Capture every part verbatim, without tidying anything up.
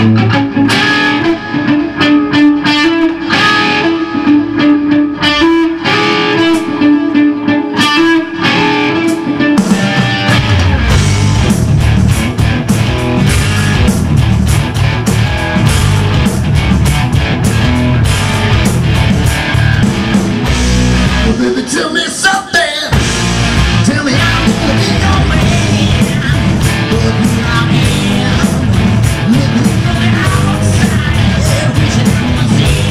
Tell me something. Tell me I'm gonna be your man. But who I am, living from the outside, reaching out my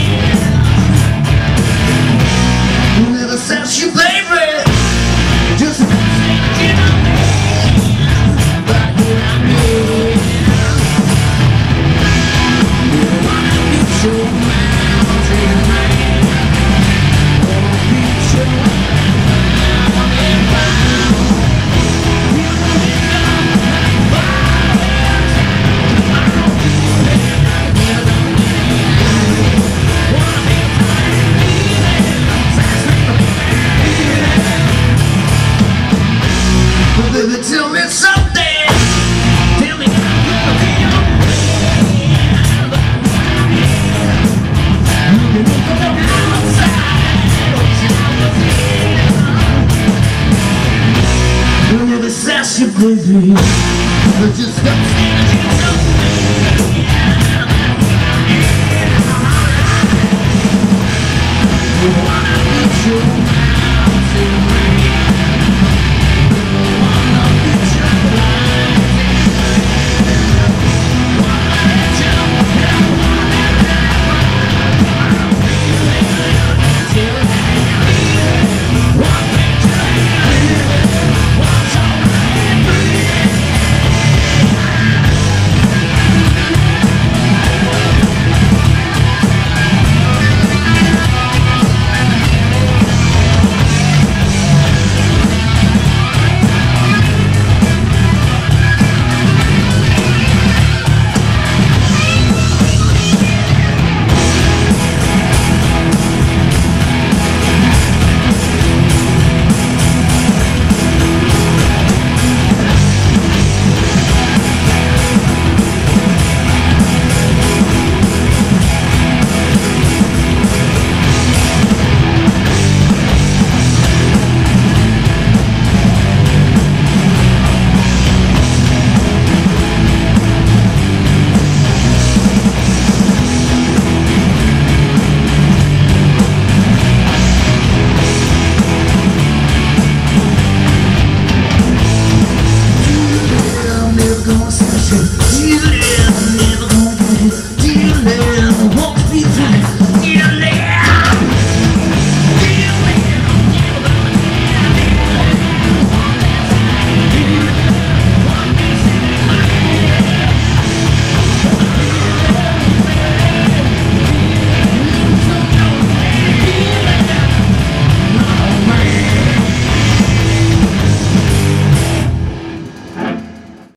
hand. Who never says you, baby? Just a thinking of me. But who I am, you wanna be so mountain man. Wanna be so. Baby, tell me something. Tell me I'm gonna be your man. Looking from the outside, watching out the field. Who never says you, baby? But just stop saying